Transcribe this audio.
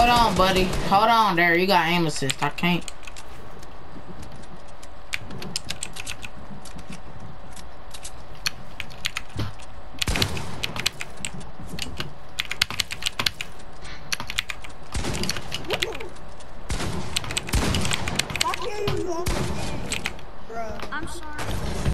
on, buddy. Hold on there. You got aim assist. I can't. I'm sorry.